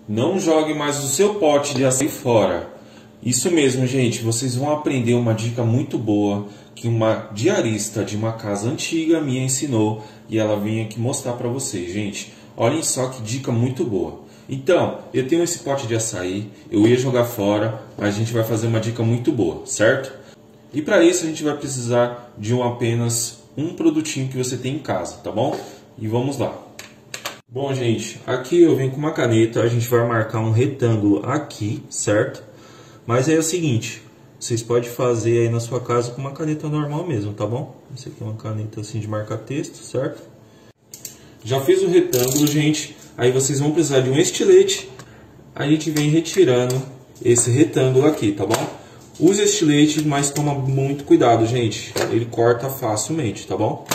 Não jogue mais o seu pote de açaí fora. Isso mesmo, gente. Vocês vão aprender uma dica muito boa que uma diarista de uma casa antiga minha ensinou e ela vem aqui mostrar para vocês, gente. Olhem só que dica muito boa. Então, eu tenho esse pote de açaí, eu ia jogar fora, mas a gente vai fazer uma dica muito boa, certo? E para isso a gente vai precisar de apenas um produtinho que você tem em casa, tá bom? E vamos lá. Bom, gente, aqui eu venho com uma caneta, a gente vai marcar um retângulo aqui, certo? Mas é o seguinte, vocês podem fazer aí na sua casa com uma caneta normal mesmo, tá bom? Essa aqui é uma caneta assim de marcar texto, certo? Já fiz o retângulo, gente. Aí vocês vão precisar de um estilete. A gente vem retirando esse retângulo aqui, tá bom? Use estilete, mas toma muito cuidado, gente. Ele corta facilmente, tá bom?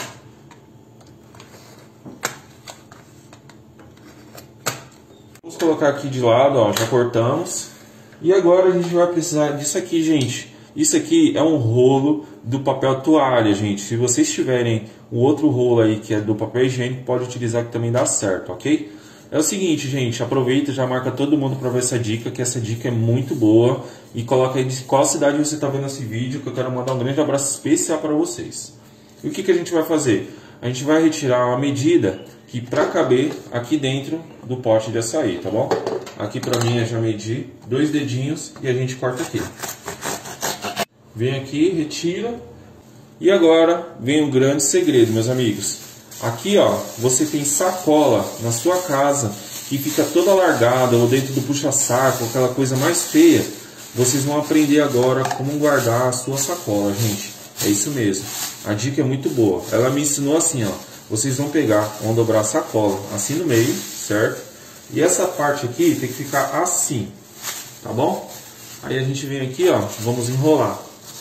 Vamos colocar aqui de lado, ó, já cortamos. E agora a gente vai precisar disso aqui, gente. Isso aqui é um rolo do papel toalha, gente. Se vocês tiverem o outro rolo aí que é do papel higiênico, pode utilizar que também dá certo, ok? É o seguinte, gente, aproveita e já marca todo mundo para ver essa dica, que essa dica é muito boa. E coloca aí de qual cidade você está vendo esse vídeo, que eu quero mandar um grande abraço especial para vocês. E o que a gente vai fazer? A gente vai retirar uma medida que para caber aqui dentro do pote de açaí, tá bom? Aqui para mim eu já medi 2 dedinhos e a gente corta aqui. Vem aqui, retira. E agora vem o grande segredo, meus amigos. Aqui, ó, você tem sacola na sua casa que fica toda largada ou dentro do puxa-saco, aquela coisa mais feia. Vocês vão aprender agora como guardar a sua sacola, gente. É isso mesmo. A dica é muito boa. Ela me ensinou assim, ó. Vocês vão pegar, vão dobrar a sacola assim no meio, certo? E essa parte aqui tem que ficar assim, tá bom? Aí a gente vem aqui, ó, vamos enrolar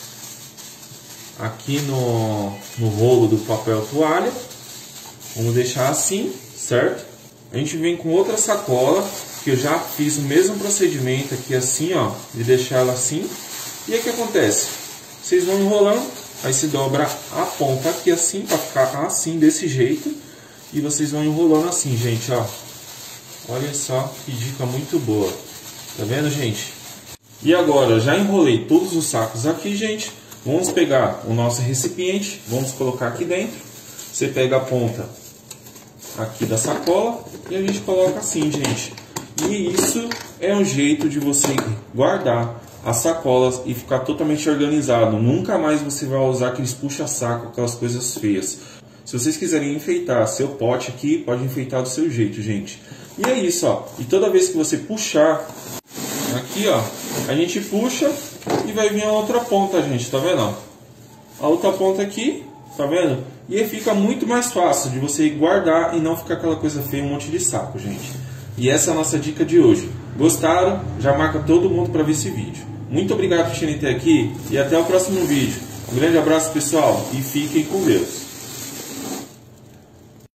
aqui no rolo do papel toalha. Vamos deixar assim, certo? A gente vem com outra sacola, que eu já fiz o mesmo procedimento aqui assim, ó, de deixar ela assim. E aí o que acontece? Vocês vão enrolando, aí se dobra a ponta aqui assim, para ficar assim, desse jeito. E vocês vão enrolando assim, gente, ó. Olha só que dica muito boa. Tá vendo, gente? E agora, já enrolei todos os sacos aqui, gente. Vamos pegar o nosso recipiente, vamos colocar aqui dentro. Você pega a ponta aqui da sacola e a gente coloca assim, gente. E isso é um jeito de você guardar as sacolas e ficar totalmente organizado. Nunca mais você vai usar aqueles puxa-saco, aquelas coisas feias. Se vocês quiserem enfeitar seu pote aqui, pode enfeitar do seu jeito, gente. E é isso, ó. E toda vez que você puxar aqui, ó, a gente puxa e vai vir a outra ponta, gente, tá vendo? A outra ponta aqui, tá vendo? E aí fica muito mais fácil de você guardar e não ficar aquela coisa feia, um monte de saco, gente. E essa é a nossa dica de hoje. Gostaram? Já marca todo mundo para ver esse vídeo. Muito obrigado por terem até aqui e até o próximo vídeo. Um grande abraço, pessoal, e fiquem com Deus.